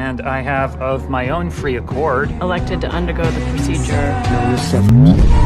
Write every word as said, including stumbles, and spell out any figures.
and I have, of my own free accord, elected to undergo the procedure. Known as Severance.